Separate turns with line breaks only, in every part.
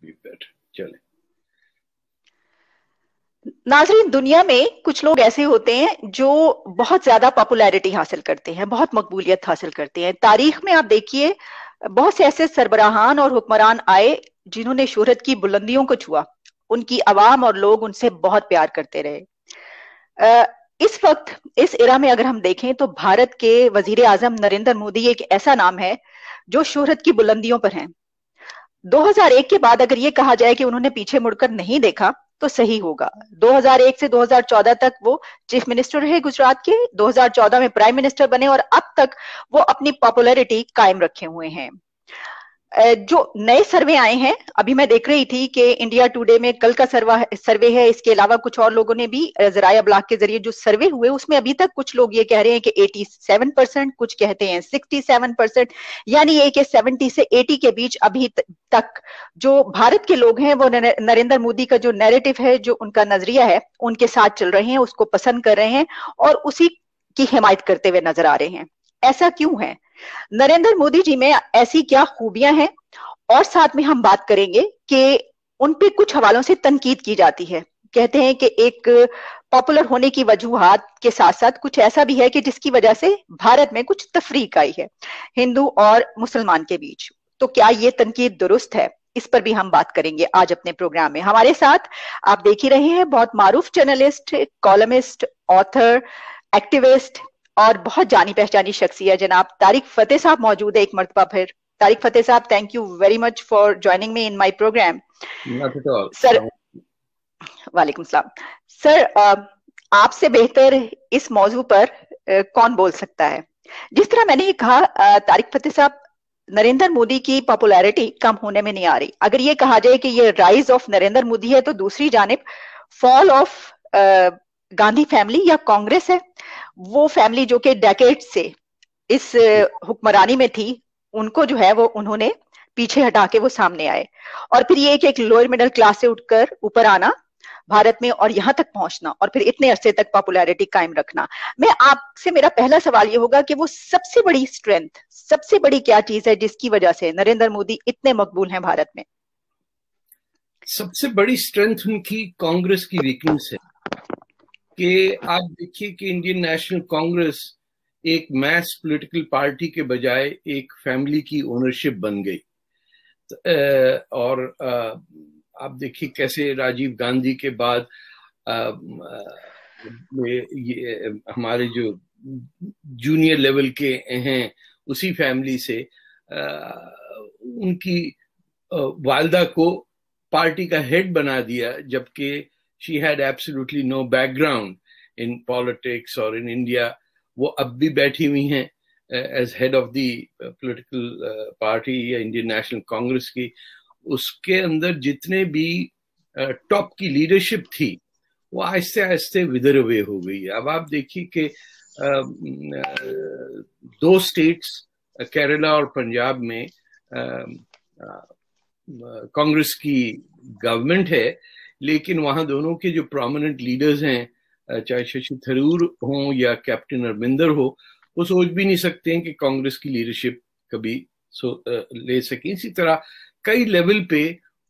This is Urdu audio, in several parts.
be better. चले।
नाज़रीन, दुनिया में कुछ लोग ऐसे होते हैं जो बहुत ज्यादा पॉपुलैरिटी हासिल करते हैं, बहुत मकबूलियत हासिल करते हैं। तारीख में आप देखिए, बहुत से ऐसे सरबराहान और हुक्मरान आए जिन्होंने शोहरत की बुलंदियों को छुआ, उनकी आवाम और लोग उनसे बहुत प्यार करते रहे। इस वक्त, इस एरा में अगर हम देखें तो भारत के वजीर आजम नरेंद्र मोदी एक ऐसा नाम है जो शोहरत की बुलंदियों पर है। 2001 के बाद अगर ये कहा जाए कि उन्होंने पीछे मुड़कर नहीं देखा तो सही होगा। 2001 से 2014 तक वो चीफ मिनिस्टर रहे गुजरात के, 2014 में प्राइम मिनिस्टर बने और अब तक वो अपनी पॉपुलैरिटी कायम रखे हुए हैं। जो नए सर्वे आए हैं, अभी मैं देख रही थी कि इंडिया टुडे में कल का सर्वे है, इसके अलावा कुछ और लोगों ने भी ज़राया ब्लॉग के जरिए जो सर्वे हुए उसमें अभी तक कुछ लोग ये कह रहे हैं कि 87%, कुछ कहते हैं 67%, यानी ये कि 70 से 80 के बीच अभी तक जो भारत के लोग हैं वो नरेंद्र मोदी का जो नैरेटिव है, जो उनका नजरिया है, उनके साथ चल रहे हैं, उसको पसंद कर रहे हैं और उसी की हिमायत करते हुए नजर आ रहे हैं। ऐसा क्यों है? नरेंद्र मोदी जी में ऐसी क्या खूबियां हैं? और साथ में हम बात करेंगे कि उन पे कुछ हवालों से तनकीद की जाती है। कहते हैं कि एक पॉपुलर होने की वजूहात के साथ साथ कुछ ऐसा भी है कि जिसकी वजह से भारत में कुछ तफरीक आई है हिंदू और मुसलमान के बीच। तो क्या ये तनकीद दुरुस्त है? इस पर भी हम बात करेंगे आज अपने प्रोग्राम में। हमारे साथ आप देख ही रहे हैं बहुत मारूफ जर्नलिस्ट, कॉलमिस्ट, ऑथर, एक्टिविस्ट और बहुत जानी पहचानी शख्सियत जनाब तारिक फतेह साहब मौजूद है एक मर्तबा फिर। तारिक फतेह साहब, thank you very much for joining me in my programme.
Not at all.
Sir, वालेकुम सलाम। सर, आपसे बेहतर इस मौजू पर कौन बोल सकता है? जिस तरह मैंने ये कहा, तारिक फतेह साहब, नरेंद्र मोदी की पॉपुलैरिटी कम होने में नहीं आ रही। अगर ये कहा जाए कि ये राइज ऑफ नरेंद्र मोदी है तो दूसरी जानिब फॉल ऑफ गांधी फैमिली या कांग्रेस है, वो फैमिली जो कि डेकेड से इस हुक्मरानी में थी, उनको जो है वो उन्होंने पीछे हटा के वो सामने आए। और फिर ये एक लोअर मिडिल क्लास से उठकर ऊपर आना भारत में और यहां तक पहुंचना और फिर इतने अरसे तक पॉपुलैरिटी कायम रखना। मैं आपसे, मेरा पहला सवाल ये होगा कि वो सबसे बड़ी स्ट्रेंथ, सबसे बड़ी क्या चीज है जिसकी वजह से नरेंद्र मोदी इतने मकबूल हैं भारत में?
सबसे बड़ी स्ट्रेंथ उनकी कांग्रेस की वीकनेस है कि आप देखिए कि इंडियन नेशनल कांग्रेस एक मैस पॉलिटिकल पार्टी के बजाय एक फैमिली की ओनरशिप बन गई। और आप देखिए कैसे राजीव गांधी के बाद हमारे जो जूनियर लेवल के हैं उसी फैमिली से उनकी वालदा को पार्टी का हेड बना दिया, जबकि she had absolutely no background in politics or in India. वो अब भी बैठी हुई हैं as head of the political party या Indian National Congress की। उसके अंदर जितने भी टॉप की लीडरशिप थी वो आहिस्ते आहिस्ते विदर अवे हो गई है। अब आप देखिए कि दो स्टेट्स केरला और पंजाब में कांग्रेस की गवर्नमेंट है, लेकिन वहां दोनों के जो प्रोमिनेंट लीडर्स हैं, चाहे शशि थरूर हो या कैप्टन अमरिंदर हो, वो सोच भी नहीं सकते हैं कि कांग्रेस की लीडरशिप कभी ले सके। इसी तरह कई लेवल पे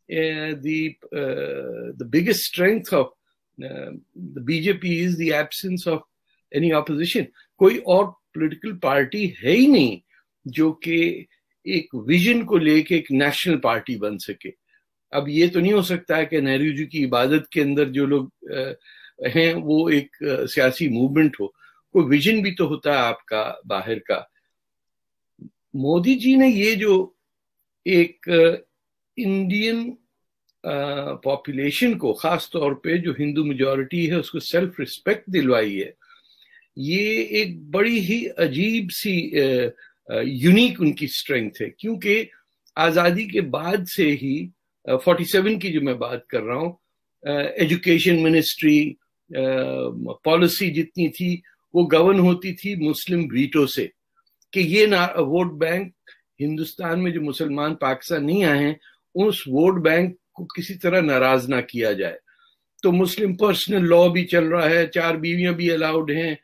the biggest strength of the BJP is the absence of any opposition. कोई और पॉलिटिकल पार्टी है ही नहीं जो कि एक विजन को लेके एक नेशनल पार्टी बन सके। अब ये तो नहीं हो सकता है कि नेहरू जी की इबादत के अंदर जो लोग हैं वो एक सियासी मूवमेंट हो, कोई विजन भी तो होता है आपका बाहर का। मोदी जी ने ये जो एक इंडियन पॉपुलेशन को, खास तौर पे जो हिंदू मेजॉरिटी है, उसको सेल्फ रिस्पेक्ट दिलवाई है, ये एक बड़ी ही अजीब सी यूनिक उनकी स्ट्रेंथ है। क्योंकि आजादी के बाद से ही 47 की जो मैं बात कर रहा हूँ, एजुकेशन मिनिस्ट्री पॉलिसी जितनी थी वो गवर्न होती थी मुस्लिम वीटो से, कि ये ना वोट बैंक हिंदुस्तान में जो मुसलमान पाकिस्तान नहीं आए हैं उस वोट बैंक को किसी तरह नाराज ना किया जाए। तो मुस्लिम पर्सनल लॉ भी चल रहा है, 4 बीवियां भी अलाउड हैं।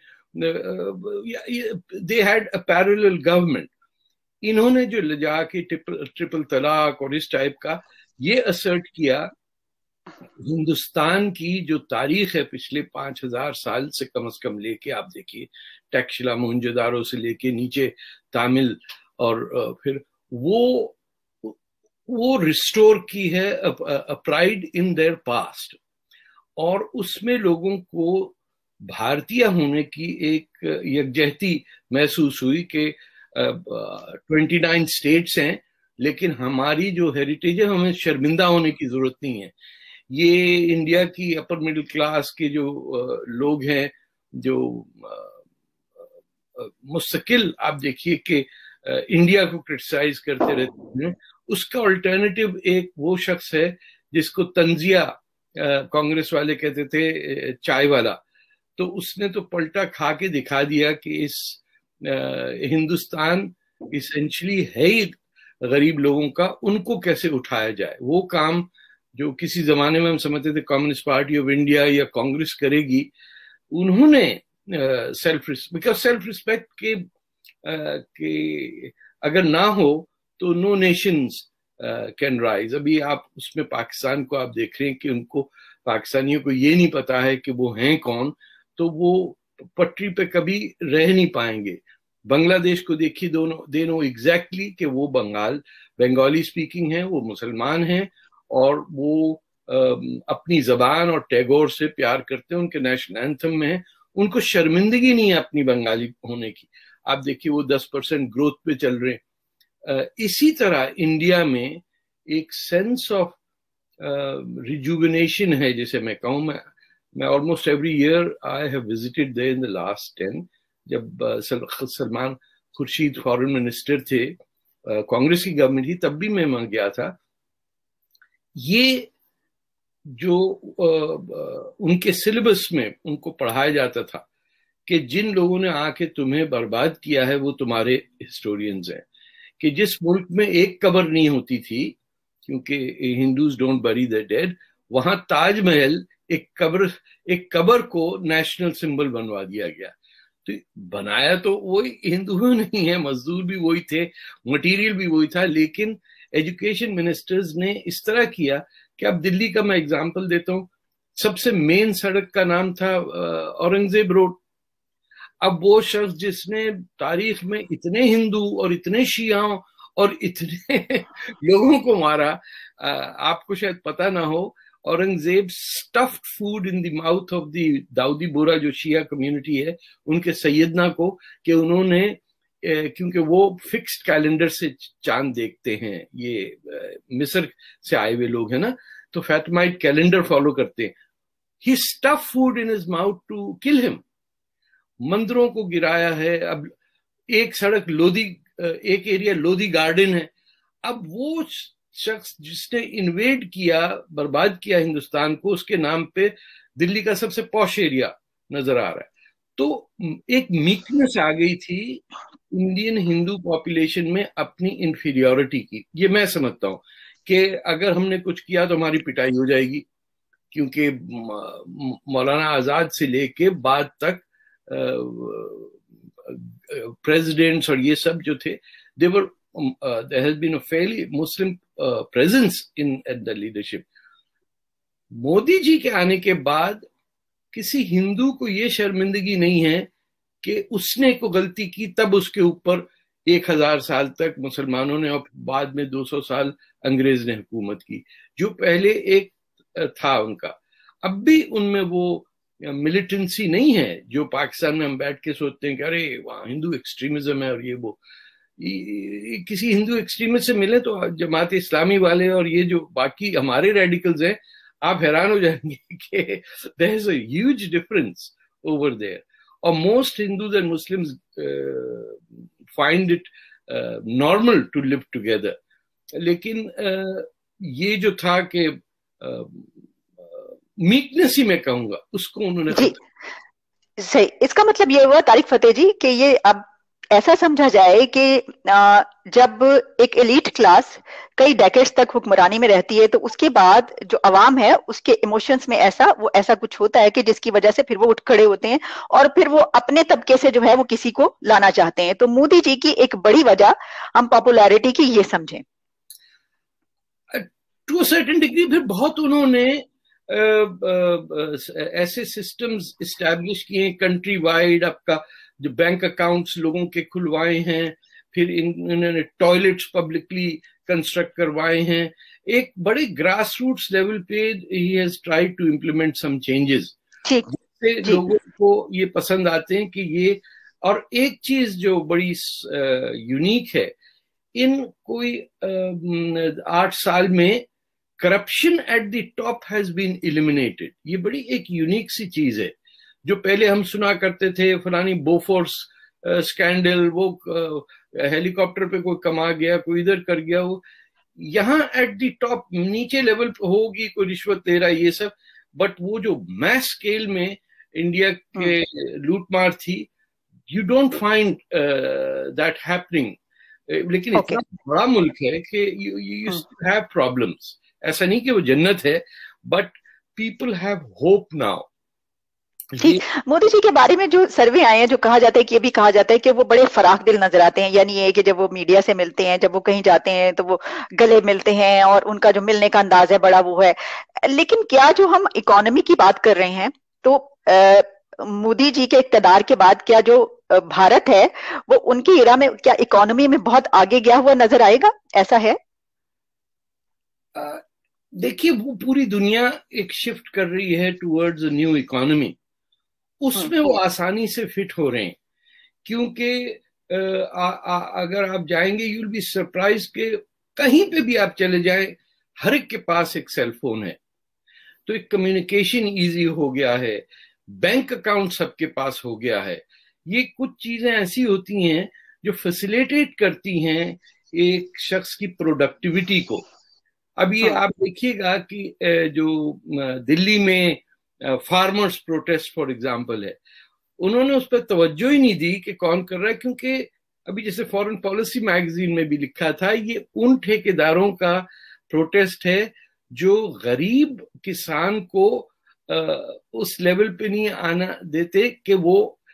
They had a parallel government. इन्होंने जो ले जाके ट्रिपल तलाक और इस टाइप का یہ असर्ट किया हिंदुस्तान की जो तारीख है पिछले 5000 साल से कम लेके आप देखिए, टैक्शिला मोहनजोदारो से लेके नीचे तामिल, और फिर वो रिस्टोर की है प्राइड इन देयर पास्ट, और उसमें लोगों को भारतीय होने की एक यकजहती महसूस हुई कि 29 स्टेट्स हैं, लेकिन हमारी जो हेरिटेज है हमें शर्मिंदा होने की जरूरत नहीं है। ये इंडिया की अपर मिडिल क्लास के जो लोग हैं, जो मुस्तकिल आप देखिए कि इंडिया को क्रिटिसाइज करते रहते हैं, उसका अल्टरनेटिव एक वो शख्स है जिसको तंजिया कांग्रेस वाले कहते थे, चाय वाला। तो उसने तो पलटा खा के दिखा दिया कि इस हिंदुस्तान इसेंशली है ही गरीब लोगों का, उनको कैसे उठाया जाए। वो काम जो किसी जमाने में हम समझते थे कम्युनिस्ट पार्टी ऑफ इंडिया या कांग्रेस करेगी, उन्होंने सेल्फ रिस्पेक्ट के अगर ना हो तो नो नेशंस कैन राइज। अभी आप उसमें पाकिस्तान को आप देख रहे हैं कि उनको, पाकिस्तानियों को ये नहीं पता है कि वो हैं कौन, तो वो पटरी पे कभी रह नहीं पाएंगे। बांग्लादेश को देखिए, दे नो एग्जैक्टली कि वो बंगाली स्पीकिंग है, वो मुसलमान हैं, और वो अपनी जबान और टैगोर से प्यार करते हैं, उनके नेशनल एंथम में है, उनको शर्मिंदगी नहीं है अपनी बंगाली होने की। आप देखिए वो 10% ग्रोथ पे चल रहे हैं। इसी तरह इंडिया में एक सेंस ऑफ रिजुविनेशन है, जैसे मैं कहूँ, मैं almost every year I have visited there in the last 10। जब सलमान खुर्शीद फॉरेन मिनिस्टर थे, कांग्रेस की गवर्नमेंट थी, तब भी मैं वहां गया था। ये जो उनके सिलेबस में उनको पढ़ाया जाता था कि जिन लोगों ने आके तुम्हें बर्बाद किया है वो तुम्हारे हिस्टोरियंस हैं, कि जिस मुल्क में एक कब्र नहीं होती थी, क्योंकि Hindus don't bury the dead, वहां ताजमहल एक कब्र को नेशनल सिंबल बनवा दिया गया। तो बनाया तो वही हिंदुओं नहीं है, मजदूर भी वही थे, मटेरियल भी वही था, लेकिन एजुकेशन मिनिस्टर्स ने इस तरह किया कि अब दिल्ली का मैं एग्जांपल देता हूं, सबसे मेन सड़क का नाम था औरंगजेब रोड। अब वो शख्स जिसने तारीख में इतने हिंदू और इतने शियाओं और इतने लोगों को मारा, आपको शायद पता ना हो, Aurangzeb stuffed food in the mouth of the Dawoodi Bohra जो शिया कम्युनिटी है, उनके सैयदना को, कि उन्होंने, क्योंकि वो फिक्स्ड कैलेंडर से चांद देखते हैं, ये मिस्र से आए हुए लोग हैं ना, तो फैटमाइट कैलेंडर फॉलो करते हैं। He stuff food in his mouth to kill him. मंदिरों को गिराया है। अब एक सड़क एक एरिया लोधी गार्डन है। अब वो शख्स जिसने इन्वेड किया, बर्बाद किया हिंदुस्तान को, उसके नाम पे दिल्ली का सबसे पॉश एरिया नजर आ रहा है। तो एक मीकनेस आ गई थी इंडियन हिंदू पॉपुलेशन में अपनी इंफीरियोरिटी की। ये मैं समझता हूं कि अगर हमने कुछ किया तो हमारी पिटाई हो जाएगी, क्योंकि मौलाना आजाद से लेके बाद तक प्रेसिडेंट्स और ये सब जो थे, there has been a fairly Muslim presence in at the leadership. Modi ji के आने के बाद किसी हिंदू को ये शर्मिंदगी नहीं है कि उसने को गलती की, तब उसके ऊपर 1000 साल तक मुसलमानों ने और बाद में 200 साल अंग्रेज ने हुकूमत की। जो पहले एक था उनका, अब भी उनमें वो मिलिटेंसी नहीं है जो पाकिस्तान में हम बैठ के सोचते हैं कि अरे वहाँ हिंदू एक्सट्रीमिज्म है और ये वो। किसी हिंदू एक्सट्रीमिस्ट से मिले तो जमात इस्लामी वाले और ये जो बाकी हमारे रेडिकल्स हैं, आप हैरान हो जाएंगे कि there is a huge difference over there. और most Hindus and Muslims find it normal to live together. लेकिन ये जो था कि मीकनेस ही मैं कहूंगा, उसको उन्होंने
सही। इसका मतलब ये हुआ तारिक फतेह जी कि ये अब ऐसा समझा जाए कि जब एक एलीट क्लास कई डेकेड्स तक हुक्मरानी में रहती है, तो उसके बाद जो अवाम है उसके इमोशंस में ऐसा कुछ होता है कि जिसकी वजह से फिर वो उठ खड़े होते हैं और फिर वो अपने तबके से जो है वो किसी को लाना चाहते हैं। तो मोदी जी की एक बड़ी वजह हम पॉपुलैरिटी की ये समझें।
टू अ सर्टेन डिग्री फिर बहुत उन्होंने ऐसे सिस्टम्स इस्टेब्लिश किए कंट्री वाइड, आपका जो बैंक अकाउंट्स लोगों के खुलवाए हैं, फिर इन्होंने टॉयलेट्स पब्लिकली कंस्ट्रक्ट करवाए हैं, एक बड़े ग्रास रूट्स लेवल पे ही has tried to implement some changes, जिससे लोगों को ये पसंद आते हैं कि ये। और एक चीज जो बड़ी यूनिक है, इन कोई 8 साल में corruption at the top has been eliminated. ये बड़ी एक यूनिक सी चीज है। जो पहले हम सुना करते थे फलानी बोफोर्स स्कैंडल, वो हेलीकॉप्टर पे कोई कमा गया, कोई इधर कर गया, वो यहाँ एट द टॉप नीचे लेवल पे होगी कोई रिश्वत ले रहा है, ये सब। बट वो जो मैस स्केल में इंडिया के लूटमार थी, you don't find that happening. लेकिन इतना बड़ा मुल्क है कि यू हैव प्रॉब्लम्स। ऐसा नहीं कि वो जन्नत है, but people have hope now.
ठीक, मोदी जी के बारे में जो सर्वे आए हैं, जो कहा जाता है कि ये भी कहा जाता है कि वो बड़े फराख दिल नजर आते हैं, यानी ये कि जब वो मीडिया से मिलते हैं, जब वो कहीं जाते हैं तो वो गले मिलते हैं और उनका जो मिलने का अंदाज है बड़ा वो है। लेकिन क्या जो हम इकोनॉमी की बात कर रहे हैं, तो मोदी जी के इक़्तिदार के बाद क्या जो भारत है वो उनकी इरा में क्या इकोनॉमी में बहुत आगे गया हुआ नजर आएगा, ऐसा है?
देखिए, वो पूरी दुनिया एक शिफ्ट कर रही है टुवर्ड्स अ न्यू इकोनॉमी, उसमें वो आसानी से फिट हो रहे हैं। क्योंकि अगर आप जाएंगे, यू विल बी सरप्राइज के कहीं पे भी आप चले जाएं, हर एक के पास एक सेल फोन है, तो एक कम्युनिकेशन इजी हो गया है, बैंक अकाउंट सबके पास हो गया है। ये कुछ चीजें ऐसी होती हैं जो फैसिलिटेट करती हैं एक शख्स की प्रोडक्टिविटी को। अब ये आप देखिएगा कि जो दिल्ली में फार्मर्स प्रोटेस्ट फॉर एग्जांपल है, उन्होंने उस पर तवज्जो ही नहीं दी कि कौन कर रहा है, क्योंकि अभी जैसे फॉरेन पॉलिसी मैगजीन में भी लिखा था, ये उन ठेकेदारों का प्रोटेस्ट है जो गरीब किसान को उस लेवल पे नहीं आना देते कि वो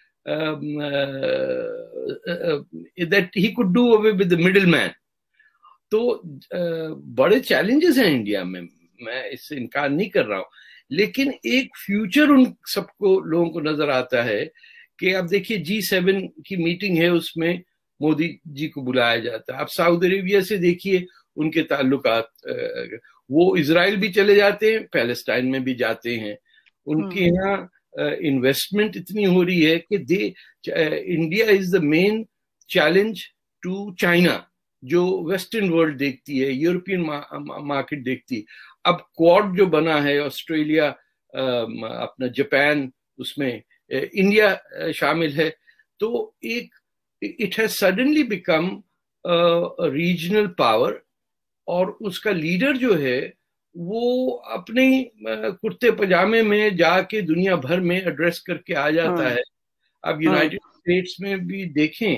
that he could do away with the middleman. तो बड़े चैलेंजेस हैं इंडिया में, मैं इससे इनकार नहीं कर रहा हूं, लेकिन एक फ्यूचर उन सबको लोगों को नजर आता है कि आप देखिए G7 की मीटिंग है, उसमें मोदी जी को बुलाया जाता है। आप सऊदी अरेबिया से देखिए उनके ताल्लुकात, वो इजराइल भी चले जाते हैं, पैलेस्टाइन में भी जाते हैं। उनके यहाँ इन्वेस्टमेंट इतनी हो रही है कि India is the main challenge to China, जो वेस्टर्न वर्ल्ड देखती है, यूरोपियन मार्केट देखती है। अब क्वाड जो बना है, ऑस्ट्रेलिया, अपना जापान, उसमें इंडिया शामिल है, तो एक it has suddenly become regional power, और उसका लीडर जो है वो अपने कुर्ते पजामे में जाके दुनिया भर में एड्रेस करके आ जाता है। अब यूनाइटेड स्टेट्स में भी देखें,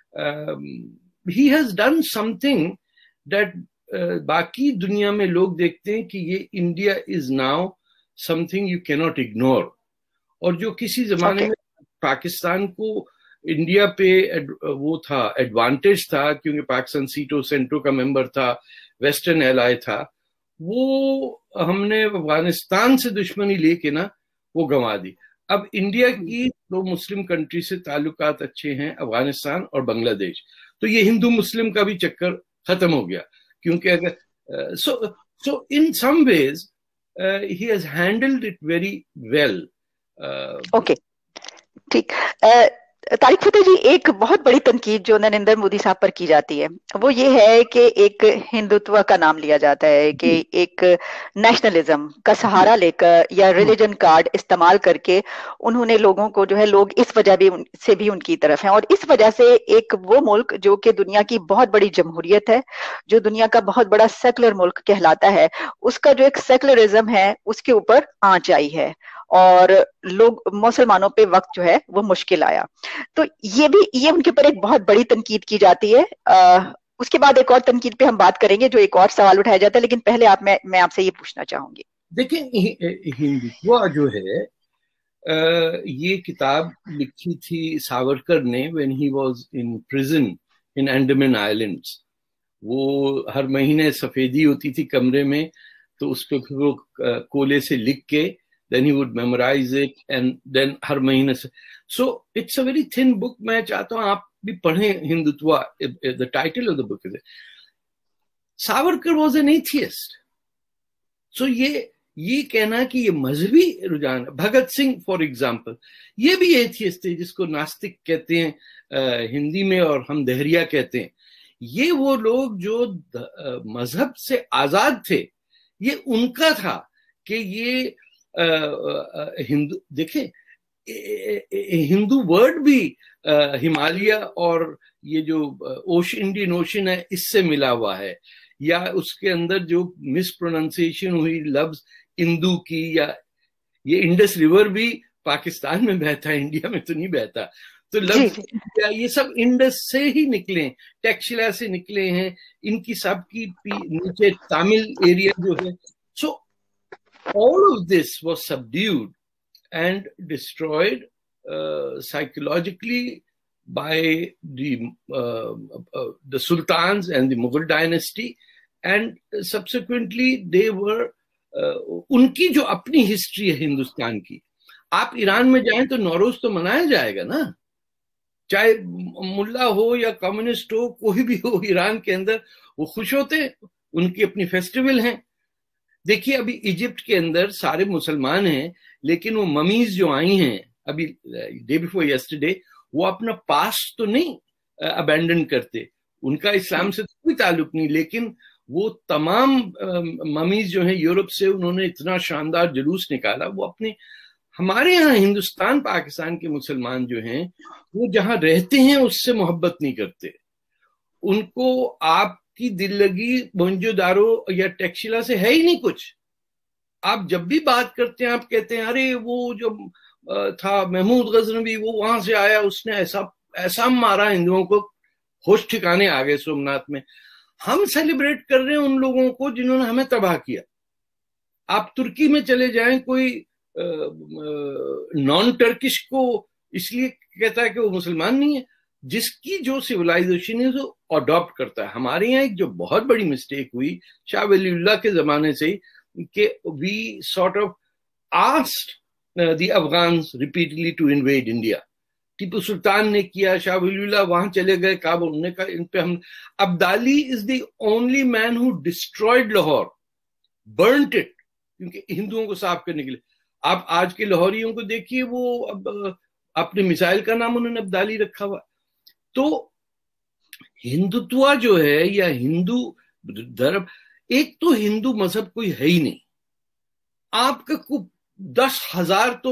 he has done something that बाकी दुनिया में लोग देखते हैं कि ये India is now something you cannot ignore. और जो किसी जमाने में पाकिस्तान को इंडिया पे वो था, एडवांटेज था, क्योंकि पाकिस्तान सीटो सेंटो का मेंबर था, वेस्टर्न एलाय था, वो हमने अफगानिस्तान से दुश्मनी लेके ना वो गंवा दी। अब इंडिया की दो मुस्लिम कंट्री से ताल्लुकात अच्छे हैं, अफगानिस्तान और बांग्लादेश, तो ये हिंदू मुस्लिम का भी चक्कर खत्म हो गया। क्योंकि अगर so in some ways he has handled it very well.
Okay, ठीक। तारिक फतेह जी, एक बहुत बड़ी तनकीद जो नरेंद्र मोदी साहब पर की जाती है वो ये है कि एक हिंदुत्व का नाम लिया जाता है, कि एक नेशनलिज्म का सहारा लेकर या रिलीजन कार्ड इस्तेमाल करके उन्होंने लोगों को जो है, लोग इस वजह भी से भी उनकी तरफ हैं, और इस वजह से एक वो मुल्क जो कि दुनिया की बहुत बड़ी जमहूरियत है, जो दुनिया का बहुत बड़ा सेकुलर मुल्क कहलाता है, उसका जो एक सेकुलरिज्म है उसके ऊपर आंच आई है और लोग मुसलमानों पे वक्त जो है वो मुश्किल आया। तो ये उनके ऊपर एक बहुत बड़ी तनकीद की जाती है। उसके बाद एक और तनकीद पे हम बात करेंगे, जो एक और सवाल उठाया जाता है, लेकिन पहले मैं आपसे ये पूछना चाहूंगी।
देखिए, हिंदुत्व जो है, ये किताब लिखी थी सावरकर ने when he was in prison in Andaman islands. وہ ہر مہینے سفیدی ہوتی تھی کمرے میں, تو اس پہ پھر وہ کولے سے لکھ کے then he would memorize it and then ہر مہینے سے. So it's a very thin book. میں چاہتا ہوں آپ بھی پڑھیں Hindutva. The title of the book is Savarkar was an atheist. So یہ کہنا کہ یہ مذہبی رجحان. بھگت سنگھ فار ایگزامپل یہ بھی ایتھیسٹ تھے, جس کو ناستک کہتے ہیں ہندی میں اور ہم دہریہ کہتے ہیں. یہ وہ لوگ جو مذہب سے آزاد تھے, یہ ان کا تھا کہ یہ ہندو دیکھیں ہندو ورڈ بھی ہمالیہ اور یہ جو انڈین اوشن ہے اس سے ملا ہوا ہے, یا اس کے اندر جو مس پروننسیشن ہوئی لفظ ہندو کی, یا یہ انڈس ریور بھی پاکستان میں بہتا ہے, انڈیا میں تو نہیں بہتا. تو لفظ یہ سب انڈس سے ہی نکلے, ٹیکشلا سے نکلے ہیں, ان کی سب کی نیچے تامل ایریا جو ہے. سو all of this was subdued and destroyed psychologically by the sultans and the Mughal dynasty, and subsequently they were ان کی جو اپنی ہسٹری ہے ہندوستان کی. آپ ایران میں جائیں تو نوروز تو منایا جائے گا نا, چاہے ملا ہو یا کمیونسٹ ہو, کوئی بھی ہو ایران کے اندر, وہ خوش ہوتے ہیں, ان کی اپنی فیسٹیول ہیں. دیکھیے ابھی ایجپٹ کے اندر سارے مسلمان ہیں, لیکن وہ ممیز جو آئی ہیں ابھی ڈے بیفور یسٹرڈے, وہ اپنا پاسٹ تو نہیں ابینڈن کرتے, ان کا اسلام سے کوئی تعلق نہیں, لیکن وہ تمام ممیز جو ہیں یورپ سے, انہوں نے اتنا شاندار جلوس نکالا. وہ اپنے ہمارے یہاں ہندوستان پاکستان کے مسلمان جو ہیں وہ جہاں رہتے ہیں اس سے محبت نہیں کرتے. ان کو آپ کی دل لگی مونجو دارو یا ٹیکشلا سے ہے ہی نہیں کچھ. آپ جب بھی بات کرتے ہیں آپ کہتے ہیں ارے وہ جو تھا محمود غزنوی, وہ وہاں سے آیا, اس نے ایسا مارا ہندوؤں کو, ہوش ٹھکانے آ گئے سومناتھ میں. ہم سیلیبریٹ کر رہے ہیں ان لوگوں کو جنہوں نے ہمیں تباہ کیا. آپ ترکی میں چلے جائیں, کوئی نان ٹرکش کو اس لیے کہتا ہے کہ وہ مسلمان نہیں ہے, جس کی جو سیولائزیشن ہے وہ اڈاپٹ کرتا ہے. ہمارے یہاں ایک جو بہت بڑی مسٹیک ہوئی شاہ ولی اللہ کے زمانے سے ہی, کہ we sort of asked the Afghans repeatedly to invade India. Tipu Sultan نے کیا, شاہ ولی اللہ وہاں چلے گئے کعبہ, انہوں نے کہا ان پہ ہم. Abdali is the only man who destroyed Lahore, burnt it, کیونکہ ہندوؤں کو صاف کرنے کے لیے. آپ آج کے لاہوریوں کو دیکھیے, وہ اب اپنے میزائل کا نام انہوں نے عبدالی رکھا ہوا. تو ہندوتوا جو ہے یا ہندو دھرم, ایک تو ہندو مذہب کوئی ہے ہی نہیں. آپ کا 10,000 تو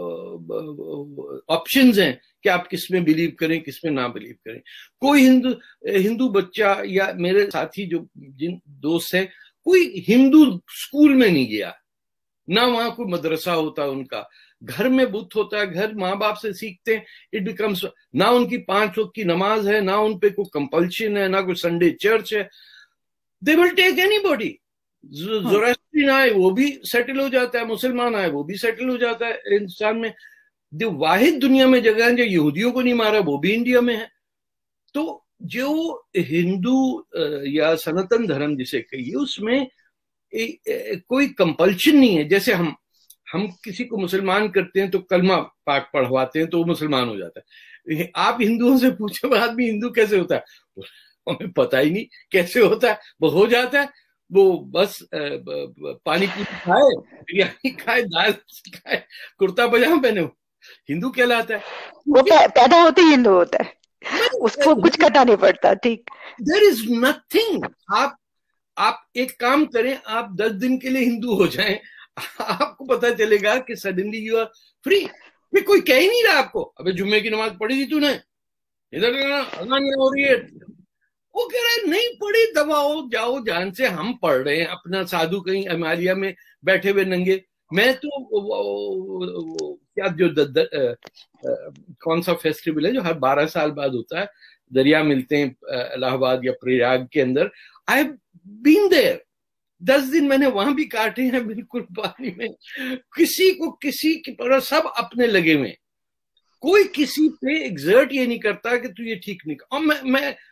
آپشنز ہیں کہ آپ کس میں بلیو کریں کس میں نہ بلیو کریں. کوئی ہندو بچہ یا میرے ساتھی جو جن دوست ہیں, کوئی ہندو اسکول میں نہیں گیا, نہ وہاں کوئی مدرسہ ہوتا ان کا, گھر میں بت ہوتا ہے, گھر ماں باپ سے سیکھتے ہیں. اٹ بیکمس, نہ ان کی 5 وقت کی نماز ہے, نہ ان پہ کوئی کمپلشن ہے, نہ کوئی سنڈے چرچ ہے. دے ول ٹیک اینی باڈی. زوریسٹرین آئے وہ بھی سیٹل ہو جاتا ہے, مسلمان آئے وہ بھی سیٹل ہو جاتا ہے ہندوستان میں. واحد دنیا میں جگہ ہیں جو یہودیوں کو نہیں مارا وہ بھی انڈیا میں ہے. تو جو ہندو یا سناتن دھرم جسے کہیے, اس میں کوئی کمپلشن نہیں ہے. جیسے ہم کسی کو مسلمان کرتے ہیں تو کلمہ پاک پڑھواتے ہیں تو وہ مسلمان ہو جاتا ہے. آپ ہندوؤں سے پوچھو آدمی ہندو کیسے ہوتا ہے, ہمیں پتہ ہی نہیں کیسے ہوتا ہے, وہ ہو جاتا ہے. وہ بس پانی پوری کھائے, بریانی کھائے, دال کھائے, کرتا پاجامہ پہنے, ہندو کہلاتا ہے.
وہ پیدا ہوتے ہی ہندو ہوتا ہے, اس کو کچھ کرنا نہیں پڑتا. ٹھیک,
دیر از نتھنگ. آپ ایک کام کریں, آپ 10 دن کے لیے ہندو ہو جائیں, آپ کو پتا چلے گا کہ سڈنلی یو آر فری. میں کوئی کہہ ہی نہیں رہا آپ کو ابھی جمعے کی نماز پڑھی تھی تو نے, ادھر ہو رہی ہے, وہ کہہ رہے نہیں پڑھی, دباؤ جاؤ جان سے. ہم پڑھ رہے ہیں اپنا سادھو کہیں ہمالیہ میں بیٹھے ہوئے ننگے. میں تو کیا جو کون سا فیسٹیول ہے جو ہر 12 سال بعد ہوتا ہے, دریا ملتے ہیں الہ آباد یا پریاگ کے اندر. I have been there. 10 دن میں نے وہاں بھی کاٹے ہیں بالکل پانی میں. کسی کو کسی کی پر سب اپنے لگے ہوئے, کوئی کسی پہ ایگزرٹ یہ نہیں کرتا کہ تو یہ ٹھیک نہیں. اور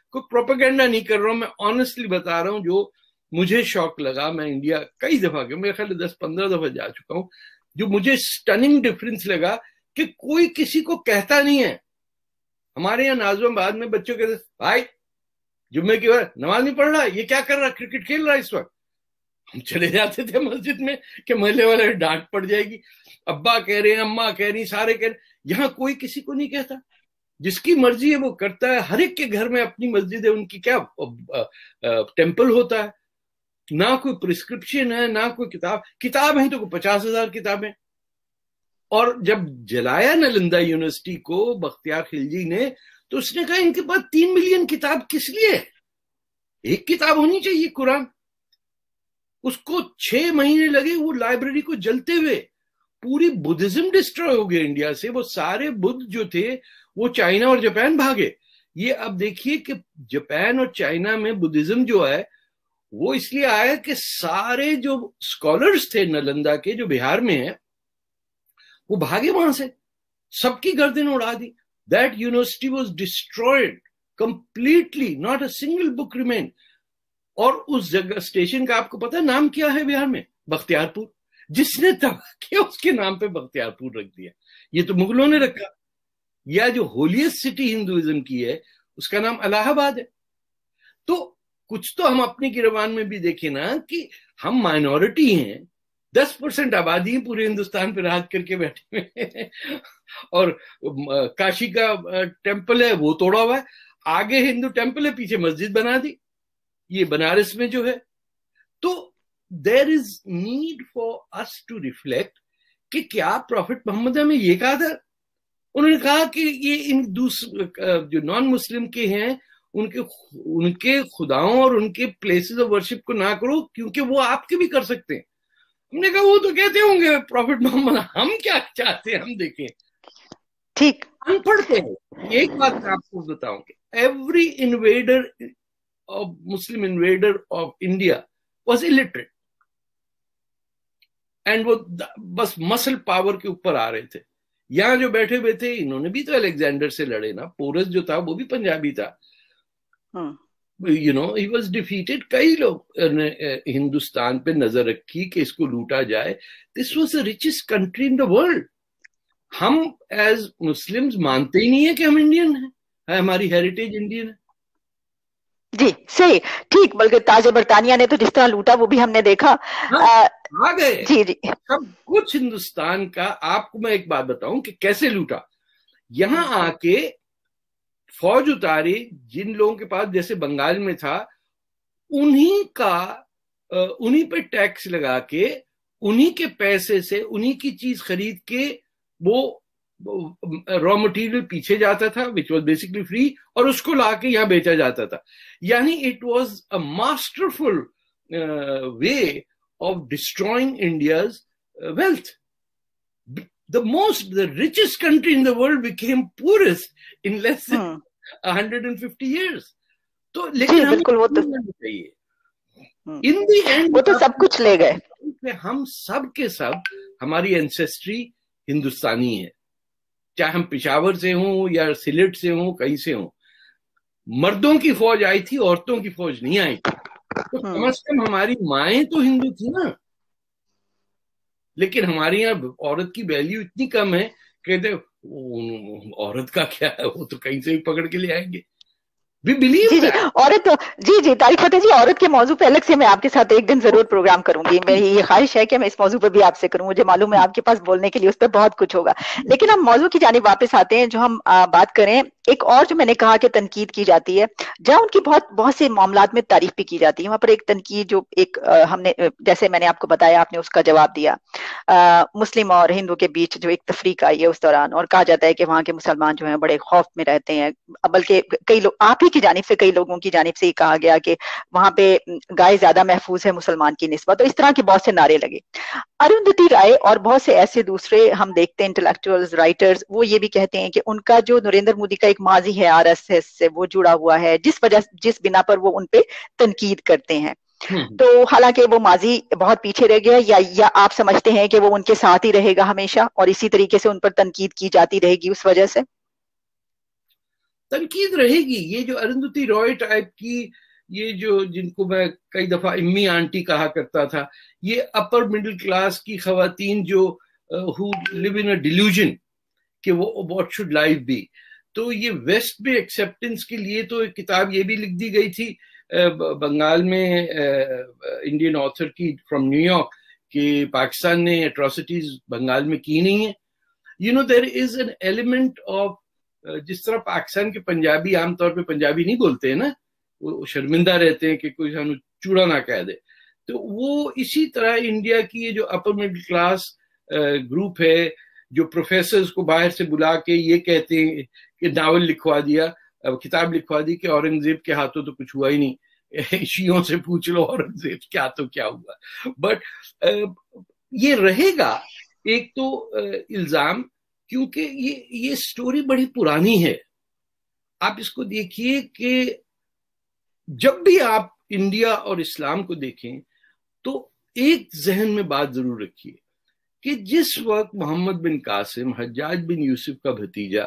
کوئی پروپیگنڈا نہیں کر رہا ہوں، میں آنےسٹلی بتا رہا ہوں جو مجھے شوق لگا. میں انڈیا کئی دفعہ گیا، میرے خیال 10-15 دفعہ جا چکا ہوں. جو مجھے سٹننگ ڈفرنس لگا کہ کوئی کسی کو کہتا نہیں ہے. ہمارے یہاں نازم آباد میں بچوں کے بھائی جمعے کی وقت نماز نہیں پڑھ رہا، یہ کیا کر رہا، کرکٹ کھیل رہا اس وقت. ہم چلے جاتے تھے مسجد میں کہ محلے والے ڈانٹ پڑ جائے گی، ابا کہہ رہے ہیں، اماں کہہ رہی، سارے کہہ رہے. یہاں کوئی کسی کو نہیں کہتا، جس کی مرضی ہے وہ کرتا ہے. ہر ایک کے گھر میں اپنی مسجد ہے، ان کی کیا ٹیمپل ہوتا ہے. نہ کوئی پرسکرپشن ہے، نہ کوئی کتاب ہیں تو کوئی 50,000 کتابیں. اور جب جلایا نالندہ یونیورسٹی کو بختیار خلجی نے، تو اس نے کہا ان کے پاس 3 ملین کتاب کس لیے، ایک کتاب ہونی چاہیے قرآن. اس کو 6 مہینے لگے وہ لائبریری کو جلتے ہوئے. پوری بدھزم ڈسٹروائے ہو گیا انڈیا سے. وہ سارے بدھ جو تھے وہ چائنا اور جاپان بھاگے. یہ اب دیکھیے کہ جاپان اور چائنا میں بدھزم جو ہے وہ اس لیے آیا کہ سارے جو اسکالرز تھے نالندہ کے جو بہار میں ہیں وہ بھاگے وہاں سے، سب کی گردن اڑا دی. That university was destroyed completely, not a single book remain. اور اس جگہ اسٹیشن کا آپ کو پتا نام کیا ہے بہار میں؟ بختیار پور. جس نے تباہ کیا اس کے نام پہ بختیار پور رکھ دیا. یہ تو مغلوں نے رکھا. یا جو ہولیسٹ سٹی ہندوازم کی ہے اس کا نام الہ آباد ہے. تو کچھ تو ہم اپنی گروان میں بھی دیکھیں نا کہ ہم مائنورٹی ہیں، 10% آبادی پورے ہندوستان پہ راج کر کے بیٹھے ہوئے. اور کاشی کا ٹیمپل ہے وہ توڑا ہوا ہے، آگے ہندو ٹیمپل ہے، پیچھے مسجد بنا دی. یہ بنارس میں جو ہے. تو there is need for us to reflect کہ کیا پروفٹ محمد نے یہ کہا تھا. انہوں نے کہا کہ یہ ان جو نان مسلم کے ہیں ان کے خداؤں اور ان کے پلیسز آف ورشپ کو نہ کرو کیونکہ وہ آپ کے بھی کر سکتے ہیں. ہم نے کہا وہ تو کہتے ہوں گے پروفٹ محمد، ہم کیا چاہتے ہیں ہم دیکھیں.
ٹھیک
ہم پڑھتے ہیں. ایک بات میں آپ کو بتاؤں کہ every invader Muslim invader of India was illiterate. And وہ بس مسل پاور کے اوپر آ رہے تھے. یہاں جو بیٹھے ہوئے تھے انہوں نے بھی تو الیگزینڈر سے لڑے نا. پورس جو تھا وہ بھی پنجابی تھا. he was defeated. کئی لوگ ہندوستان پہ نظر رکھی کہ اس کو لوٹا جائے. This was the richest country in the world. ہم ایز مسلمز مانتے ہی نہیں ہیں کہ ہم انڈین ہیں، ہماری ہیریٹیج انڈین ہے.
جی صحیح ٹھیک. بلکہ تاج برطانیہ نے تو جس طرح لوٹا وہ بھی ہم نے دیکھا.
آ گئے
جی جی
سب کچھ ہندوستان کا. آپ کو میں ایک بات بتاؤں کہ کیسے لوٹا. یہاں آ کے فوج اتاری، جن لوگوں کے پاس جیسے بنگال میں تھا انہی پہ ٹیکس لگا کے انہی کے پیسے سے انہی کی چیز خرید کے وہ را مٹیریل پیچھے جاتا تھا which was basically free، اور اس کو لا کے یہاں بیچا جاتا تھا. یعنی it was a masterful way of destroying India's wealth. The richest country in the world became poorest in less than 150 years. تو لیکن
بالکل وہ تو
چاہیے in the end
وہ تو سب کچھ لے گئے.
ہم سب کے سب ہماری اینسیسٹری ہندوستانی ہے، چاہے ہم پشاور سے ہوں یا سلیٹ سے ہوں، کہیں سے ہوں. مردوں کی فوج آئی تھی، عورتوں کی فوج نہیں آئی تھی. تو کم از کم ہماری مائیں تو ہندو تھی نا. لیکن ہمارے یہاں عورت کی ویلیو اتنی کم ہے، کہتے عورت کا کیا ہے، وہ تو کہیں سے بھی پکڑ کے لے آئیں گے.
جی جی عورت جی طارق فتح جی، عورت کے موضوع پہ الگ سے میں آپ کے ساتھ ایک دن ضرور پروگرام کروں گی. میری یہ خواہش ہے کہ میں اس موضوع پہ بھی آپ سے کروں. مجھے معلوم ہے آپ کے پاس بولنے کے لیے اس پہ بہت کچھ ہوگا. لیکن ہم موضوع کی جانب واپس آتے ہیں. جو ہم بات کریں ایک اور جو میں نے کہا کہ تنقید کی جاتی ہے، جہاں ان کی بہت سے معاملات میں تعریف بھی کی جاتی ہے، وہاں پر ایک تنقید جو ایک ہم نے جیسے میں نے آپ کو بتایا، آپ نے اس کا جواب دیا. مسلم اور ہندو کے بیچ جو ایک تفریق آئی ہے اس دوران، اور کہا جاتا ہے کہ وہاں کے مسلمان جو ہیں بڑے خوف میں رہتے ہیں. بلکہ کئی لوگ آپ ہی کی جانب سے، کئی لوگوں کی جانب سے یہ کہا گیا کہ وہاں پہ گائے زیادہ محفوظ ہے مسلمان کی نسبت. تو اس طرح کے بہت سے نعرے لگے. اروندھتی رائے اور بہت سے ایسے دوسرے ہم دیکھتے ہیں انٹلیکچوئلز، رائٹرز، وہ یہ بھی کہتے ہیں کہ ان کا جو نریندر مودی کا ایک ماضی ہے آر ایس ایس سے وہ جڑا ہوا ہے، جس بنا پر وہ ان پہ تنقید کرتے ہیں. تو حالانکہ وہ ماضی بہت پیچھے رہ گیا، یا آپ سمجھتے ہیں کہ وہ ان کے ساتھ ہی رہے گا ہمیشہ اور اسی طریقے سے ان پر تنقید کی جاتی رہے گی اس وجہ سے؟
تنقید رہے گی. یہ جو ارندھتی رائے ٹائپ کی، یہ جو جن کو میں کئی دفعہ امی آنٹی کہا کرتا تھا، یہ اپر مڈل کلاس کی خواتین جو who live in a delusion کہ وہ what should life be. تو یہ ویسٹ میں ایکسیپٹنس کے لیے تو ایک کتاب یہ بھی لکھ دی گئی تھی بنگال میں انڈین آتھر کی فرام نیو یارک کہ پاکستان نے اٹراسٹیز بنگال میں کی نہیں ہیں. You know there is an element of, جس طرح پاکستان کے پنجابی عام طور پہ پنجابی نہیں بولتے ہیں نا، وہ شرمندہ رہتے ہیں کہ کوئی سانو چوڑا نہ کہہ دے، تو وہ اسی طرح انڈیا کی یہ جو اپر مڈل کلاس گروپ ہے جو پروفیسرز کو باہر سے بلا کے یہ کہتے ہیں کہ ناول لکھوا دیا، کتاب لکھوا دی کہ اورنگزیب کے ہاتھوں تو کچھ ہوا ہی نہیں، شیعوں سے پوچھ لو اورنگزیب کیا تو کیا ہوا. بٹ یہ رہے گا ایک تو الزام، کیونکہ یہ سٹوری بڑی پرانی ہے. آپ اس کو دیکھیے کہ جب بھی آپ انڈیا اور اسلام کو دیکھیں تو ایک ذہن میں بات ضرور رکھیے کہ جس وقت محمد بن قاسم حجاج بن یوسف کا بھتیجا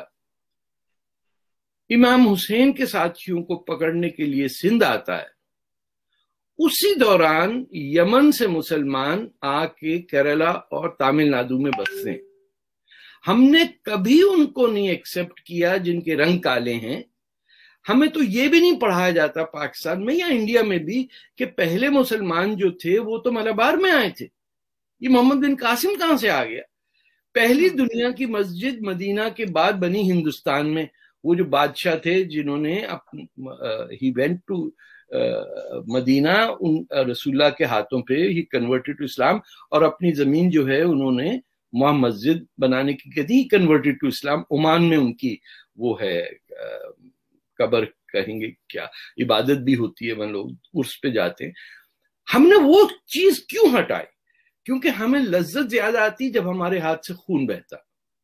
امام حسین کے ساتھیوں کو پکڑنے کے لیے سندھ آتا ہے، اسی دوران یمن سے مسلمان آ کے کیرلا اور تامل ناڈو میں بستے ہیں. ہم نے کبھی ان کو نہیں ایکسپٹ کیا جن کے رنگ کالے ہیں. ہمیں تو یہ بھی نہیں پڑھایا جاتا پاکستان میں یا انڈیا میں بھی کہ پہلے مسلمان جو تھے وہ تو ملابار میں آئے تھے. یہ محمد بن قاسم کہاں سے آ گیا؟ پہلی دنیا کی مسجد مدینہ کے بعد بنی ہندوستان میں. وہ جو بادشاہ تھے جنہوں نے ہی وینٹ ٹو مدینہ، ان رسول اللہ کے ہاتھوں پہ ہی کنورٹڈ ٹو اسلام، اور اپنی زمین جو ہے انہوں نے وہاں مسجد بنانے کی کہتی کنورٹڈ ٹو اسلام. عمان میں ان کی وہ ہے قبر کہیں گے کیا، عبادت بھی ہوتی ہے، وہ لوگ عرس پہ جاتے ہیں. ہم نے وہ چیز کیوں ہٹائی؟ کیونکہ ہمیں لذت زیادہ آتی جب ہمارے ہاتھ سے خون بہتا.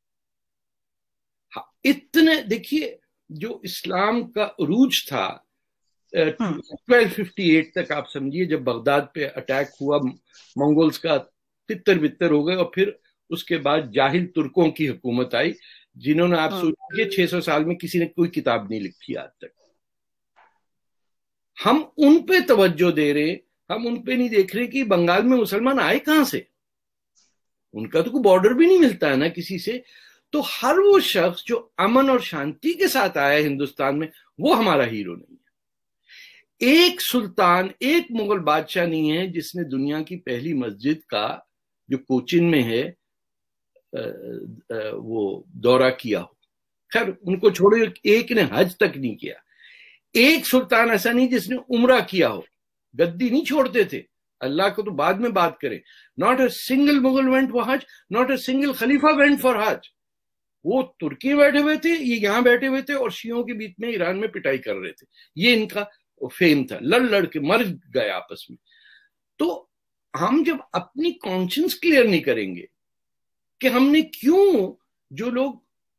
اتنے دیکھیے جو اسلام کا عروج تھا 1258 تک، آپ سمجھیے جب بغداد پہ اٹیک ہوا منگولز کا، تتر بتر ہو گئے، اور پھر اس کے بعد جاہل ترکوں کی حکومت آئی جنہوں نے، آپ سوچیے 600 سال میں کسی نے کوئی کتاب نہیں لکھی آج تک. ہم ان پہ توجہ دے رہے، ہم ان پہ نہیں دیکھ رہے کہ بنگال میں مسلمان آئے کہاں سے. ان کا تو کوئی بارڈر بھی نہیں ملتا ہے نا کسی سے. تو ہر وہ شخص جو امن اور شانتی کے ساتھ آیا ہے ہندوستان میں، وہ ہمارا ہیرو نہیں ہے. ایک سلطان، ایک مغل بادشاہ نہیں ہے جس نے دنیا کی پہلی مسجد کا جو کوچن میں ہے وہ دورہ کیا ہو. خیر ان کو چھوڑے، ایک نے حج تک نہیں کیا. ایک سلطان ایسا نہیں جس نے عمرہ کیا ہو. گدی نہیں چھوڑتے تھے، اللہ کو تو بعد میں بات کریں. Not a single Mughal went for حج، ناٹ اے سنگل خلیفہ وینٹ فار حج. وہ ترکی بیٹھے ہوئے تھے، یہ یہاں بیٹھے ہوئے تھے، اور شیعوں کے بیچ میں ایران میں پٹائی کر رہے تھے. یہ ان کا فیم تھا، لڑ کے مر گئے آپس میں. تو ہم جب اپنی کانشنس کلیئر نہیں کریں گے کہ ہم نے کیوں، جو لوگ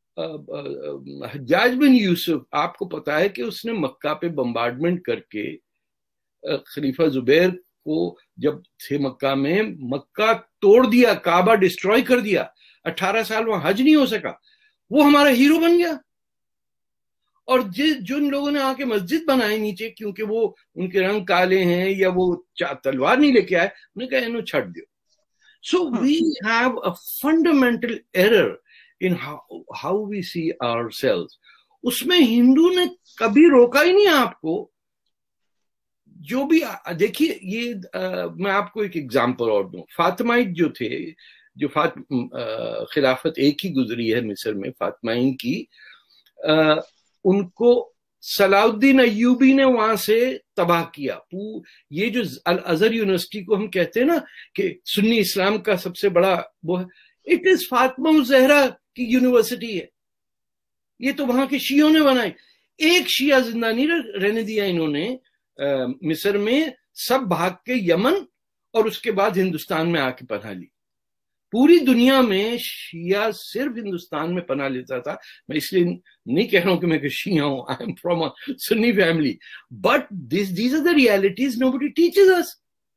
حجاج بن یوسف، آپ کو پتا ہے کہ اس نے مکہ پہ بمبارڈمنٹ کر کے خلیفہ زبیر کو، جب تھے مکہ میں، مکہ توڑ دیا، کعبہ ڈسٹروائے کر دیا، 18 سال وہاں حج نہیں ہو سکا. وہ ہمارا ہیرو بن گیا. اور جن لوگوں نے آ کے مسجد بنائی نیچے، کیونکہ وہ ان کے رنگ کالے ہیں یا وہ تلوار نہیں لے کے آئے، انہوں نے کہا انہوں چھٹ دیو. So we have a fundamental error in how we see ourselves. اس میں ہندو نے کبھی روکا ہی نہیں آپ کو. جو بھی دیکھیے، یہ میں آپ کو ایک ایگزامپل اور دوں. فاطمائٹ جو تھے، جو خلافت ایک ہی گزری ہے مصر میں فاطمائین کی، ان کو صلاح الدین ایوبی نے وہاں سے تباہ کیا. یہ جو الازہر یونیورسٹی کو ہم کہتے ہیں نا کہ سنی اسلام کا سب سے بڑا وہ ہے، اٹ از فاطمہ الزہرا کی یونیورسٹی ہے. یہ تو وہاں کے شیعوں نے بنائی. ایک شیعہ زندہ نہیں رہنے دیا انہوں نے مصر میں. سب بھاگ کے یمن اور اس کے بعد ہندوستان میں آ کے پناہ لی. پوری دنیا میں شیعہ صرف ہندوستان میں پناہ لیتا تھا. میں اس لیے نہیں کہہ رہا ہوں کہ میں شیعہ ہوں. آئی ایم فرام اے سنی family. But these are the realities nobody teaches us.